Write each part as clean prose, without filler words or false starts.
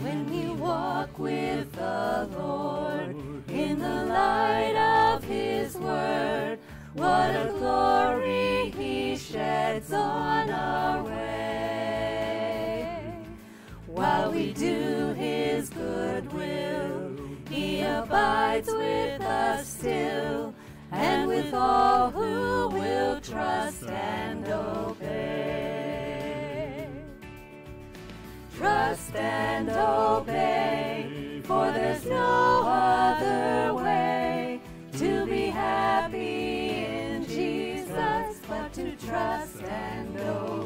When we walk with the Lord in the light of His Word, what a glory He sheds on our way. While we do His good will, He abides with us still, and with all who will trust and obey. Trust and obey, for there's no other way to be happy in Jesus but to trust and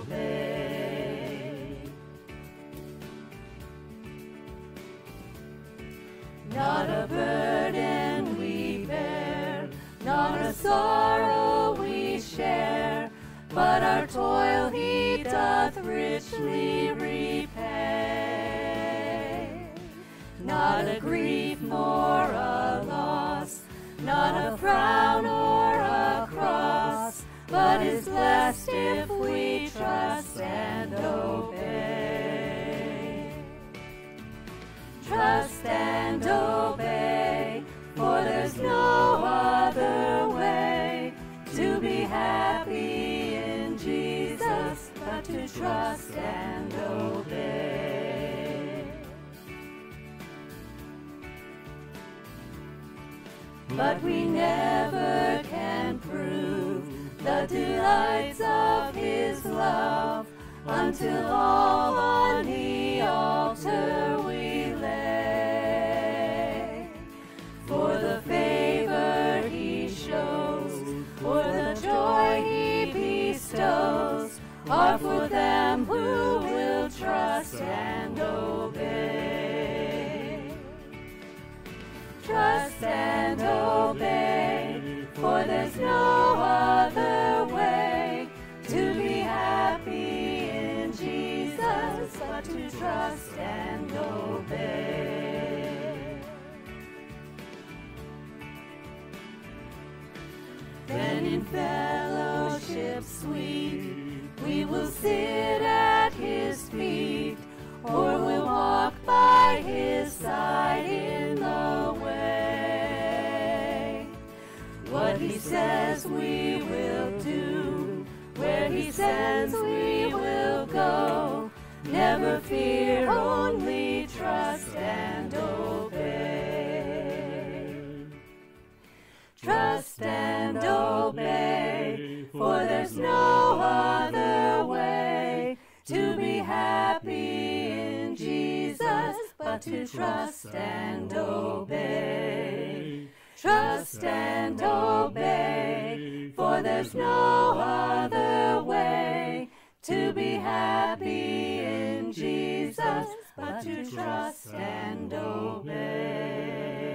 obey. Not a burden we bear, not a sorrow we share, but our toil He doth richly repay. Not a grief nor a loss, not a frown or a cross, but is blessed if we trust and obey. Trust and obey, for there's no other way to be happy in Jesus but to trust and obey. But we never can prove the delights of His love until all on the altar we lay. For the favor He shows, for the joy He bestows, are for them who will trust and obey. Trust and obey, for there's no other way to be happy in Jesus but to trust and obey. Then in fellowship sweet we will sit at His feet, or we'll walk by His side in the way. What He says we will do, where He sends we will go. Never fear, only trust and obey. Trust and obey, for there's no other way to be happy in Jesus but to trust and obey. Trust and obey, for there's no other way to be happy in Jesus but to trust and obey.